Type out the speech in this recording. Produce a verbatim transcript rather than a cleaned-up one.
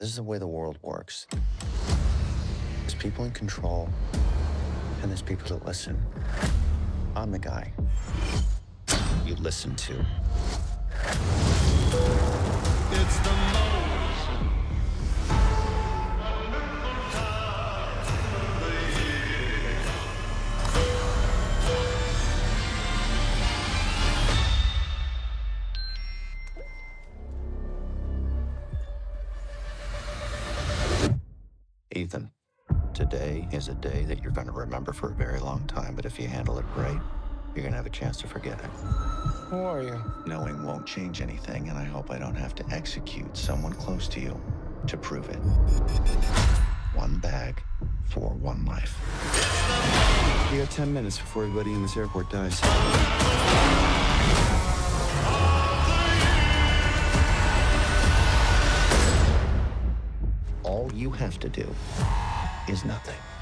This is the way the world works. There's people in control, and there's people that listen. I'm the guy you listen to. It's the most Ethan, today is a day that you're going to remember for a very long time, but if you handle it right, you're going to have a chance to forget it. Who are you? Knowing won't change anything, and I hope I don't have to execute someone close to you to prove it. One bag for one life. You got ten minutes before everybody in this airport dies. All you have to do is nothing.